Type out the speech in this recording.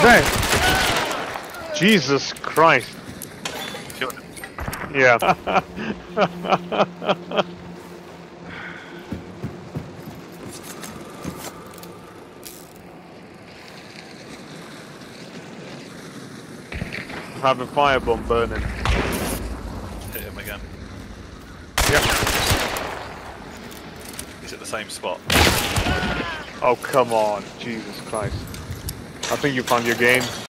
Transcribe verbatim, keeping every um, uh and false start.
that? Jesus Christ. Killed him. Yeah. Have a firebomb burning. Hit him again. Yep. He's at the same spot. Oh, come on. Jesus Christ. I think you found your game.